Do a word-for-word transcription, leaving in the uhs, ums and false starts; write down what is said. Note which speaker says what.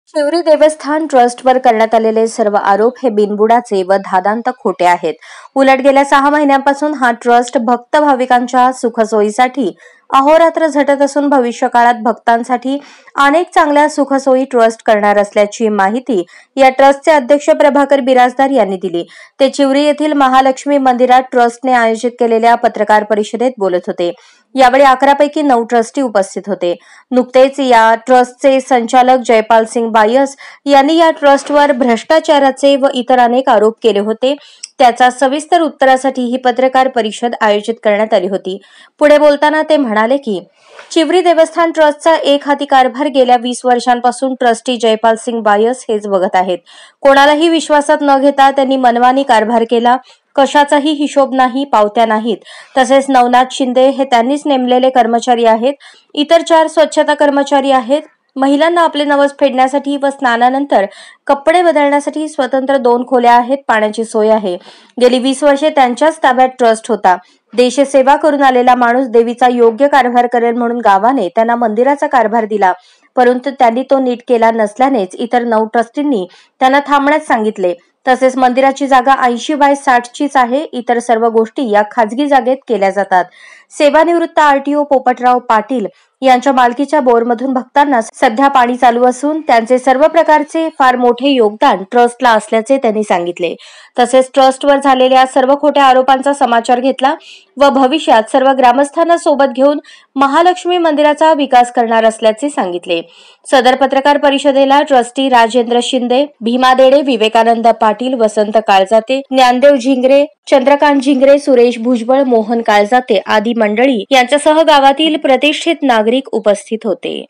Speaker 1: शिवरी देवस्थान ट्रस्टवर करण्यात आलेले सर्व आरोप हे बिनबुडाचे व धादांत खोटे आहेत। उलट गेल्या सहा महिन्यांपासून हा ट्रस्ट भक्त भाविकांच्या सुखसोयीसाठी अहोरात्र झटत असून भविष्यकाळात भक्तांसाठी अनेक चांगल्या सुखसोयी ट्रस्ट करणार असल्याची माहिती या ट्रस्टचे अध्यक्ष प्रभाकर बिराजदार यांनी दिली। ते चिवरी येथील महालक्ष्मी मंदिरात ट्रस्टने आयोजित केलेल्या पत्रकार परिषदेत बोलत होते। यावेळी अकरा पैकी नऊ ट्रस्टी उपस्थित होते। नुकतेच या ट्रस्टचे संचालक जयपाल सिंग बायस यांनी या ट्रस्टवर भ्रष्टाचाराचे व इतर अनेक आरोप केले होते। त्याचा सविस्तर उत्तरासाठी ही पत्रकार परिषद आयोजित करण्यात आली होती। पुढे बोलताना ते म्हणाले की चिवरी देवस्थान ट्रस्टचा एक हाती कारभार गेल्या वीस वर्षांपासून ट्रस्टी जयपाल सिंग बायस हेच बघत आहेत। कोणालाही विश्वासात न घेता त्यांनी मनमानी कारभार केला। कशाचाही हिशोब नाही, पावत्या नाहीत। तसेच नवनाथ शिंदे हे त्यांनीच नेमलेले कर्मचारी आहेत। इतर चार स्वच्छता कर्मचारी आहेत। महिलांना आपले नवस फेडण्यासाठी व स्नानानंतर कपडे बदलण्यासाठी स्वतंत्र दोन खोल्या आहेत। पाण्याची सोय आहे। गेली वीस वर्षे त्यांच्याच ताब्यात ट्रस्ट होता। देशसेवा करून आलेला माणूस देवीचा योग्य कारभार करेल म्हणून गावाने त्यांना मंदिराचा कारभार दिला, परंतु त्यांनी तो नीट केला नसल्यानेच इतर नऊ ट्रस्टींनी त्यांना थांबण्यास सांगितले। तसेच मंदिराची जागा ऐंशी बाय साठ चीच आहे। इतर सर्व गोष्टी या खाजगी जागेत केल्या जातात। सेवानिवृत्त आरटीओ पोपटराव पाटील यांच्या मालकीच्या बोरमधून भक्तांना सध्या पाणी चालू असून त्यांचे सर्व प्रकारचे फार मोठे योगदान ट्रस्टला असल्याचे त्यांनी सांगितले। तसेच ट्रस्टवर झालेल्या सर्व खोट्या आरोपांचा समाचार घेतला व भविष्यात सर्व ग्रामस्थांना सोबत घेऊन महालक्ष्मी मंदिराचा विकास करणार असल्याचे सांगितले। सदर पत्रकार परिषदेला ट्रस्टी राजेंद्र शिंदे, भीमा देडे, विवेकानंद पाटील, वसंत काळजाते, ज्ञानदेव झिंगरे, चंद्रकांत झिंगरे, सुरेश भुजबळ, मोहन काळजाते आदी मंडळी यांच्यासह गावातील प्रतिष्ठित नागरिक उपस्थित होते।